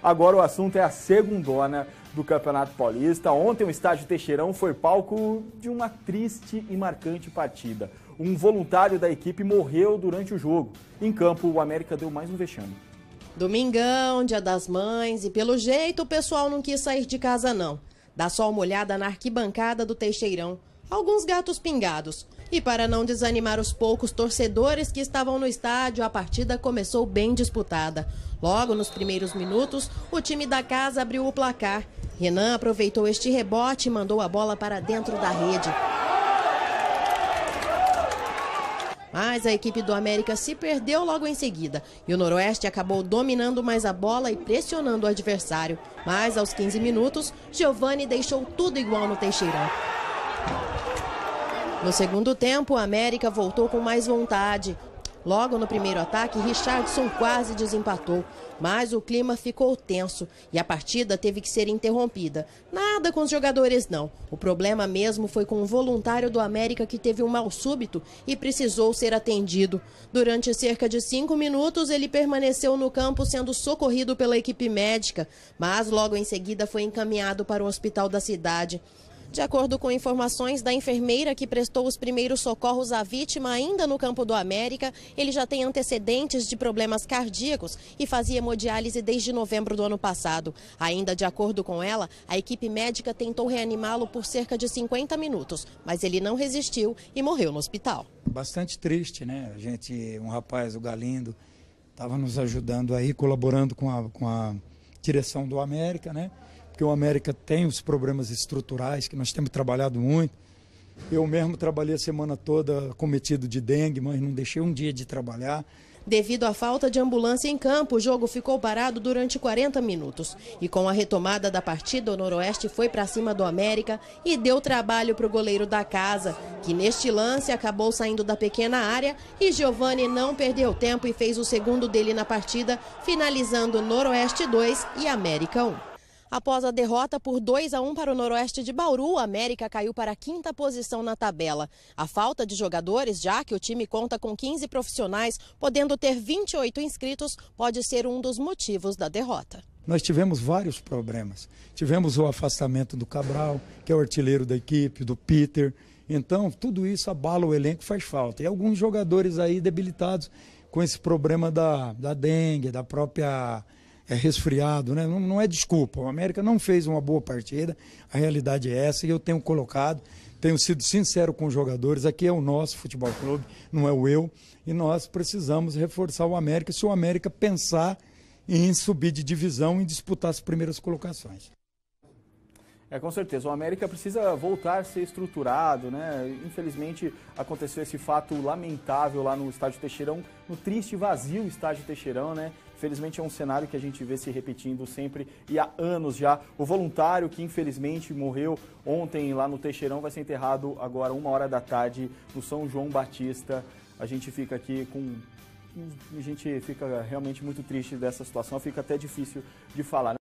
Agora o assunto é a segundona do Campeonato Paulista. Ontem o estádio Teixeirão foi palco de uma triste e marcante partida. Um voluntário da equipe morreu durante o jogo. Em campo, o América deu mais um vexame. Domingão, Dia das Mães, e pelo jeito o pessoal não quis sair de casa não. Dá só uma olhada na arquibancada do Teixeirão. Alguns gatos pingados. E para não desanimar os poucos torcedores que estavam no estádio, a partida começou bem disputada. Logo nos primeiros minutos, o time da casa abriu o placar. Renan aproveitou este rebote e mandou a bola para dentro da rede. Mas a equipe do América se perdeu logo em seguida e o Noroeste acabou dominando mais a bola e pressionando o adversário. Mas aos 15 minutos, Giovani deixou tudo igual no Teixeirão. No segundo tempo, o América voltou com mais vontade. Logo no primeiro ataque, Richardson quase desempatou, mas o clima ficou tenso e a partida teve que ser interrompida. Nada com os jogadores não. O problema mesmo foi com um voluntário do América que teve um mal súbito e precisou ser atendido. Durante cerca de 5 minutos, ele permaneceu no campo sendo socorrido pela equipe médica, mas logo em seguida foi encaminhado para o hospital da cidade. De acordo com informações da enfermeira que prestou os primeiros socorros à vítima ainda no campo do América, ele já tem antecedentes de problemas cardíacos e fazia hemodiálise desde novembro do ano passado. Ainda de acordo com ela, a equipe médica tentou reanimá-lo por cerca de 50 minutos, mas ele não resistiu e morreu no hospital. Bastante triste, né? Um rapaz, o Galindo, estava nos ajudando aí, colaborando com a direção do América, né? Porque o América tem os problemas estruturais que nós temos trabalhado muito. Eu mesmo trabalhei a semana toda cometido de dengue, mas não deixei um dia de trabalhar. Devido à falta de ambulância em campo, o jogo ficou parado durante 40 minutos. E com a retomada da partida, o Noroeste foi para cima do América e deu trabalho para o goleiro da casa, que neste lance acabou saindo da pequena área e Giovani não perdeu tempo e fez o segundo dele na partida, finalizando Noroeste 2 e América 1. Após a derrota por 2-1 para o Noroeste de Bauru, o América caiu para a 5ª posição na tabela. A falta de jogadores, já que o time conta com 15 profissionais, podendo ter 28 inscritos, pode ser um dos motivos da derrota. Nós tivemos vários problemas. Tivemos o afastamento do Cabral, que é o artilheiro da equipe, do Peter. Então, tudo isso abala o elenco, faz falta. E alguns jogadores aí debilitados com esse problema da dengue, da própria... resfriado, né? Não é desculpa, o América não fez uma boa partida, a realidade é essa e eu tenho sido sincero com os jogadores, aqui é o nosso futebol clube, não é o eu, e nós precisamos reforçar o América se o América pensar em subir de divisão e disputar as primeiras colocações. Com certeza, o América precisa voltar a ser estruturado, né? Infelizmente aconteceu esse fato lamentável lá no estádio Teixeirão, no triste e vazio estádio Teixeirão, né? Infelizmente é um cenário que a gente vê se repetindo sempre e há anos já. O voluntário que infelizmente morreu ontem lá no Teixeirão vai ser enterrado agora 13h no São João Batista. A gente fica aqui realmente muito triste dessa situação, fica até difícil de falar, né?